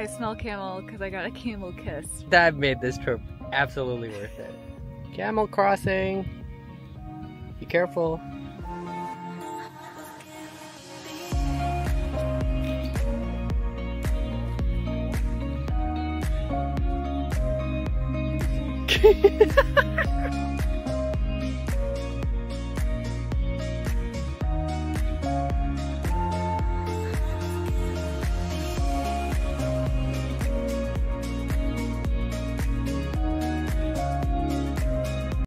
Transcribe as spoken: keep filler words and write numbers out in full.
I smell camel because I got a camel kiss. That made this trip absolutely worth it. Camel crossing. Be careful.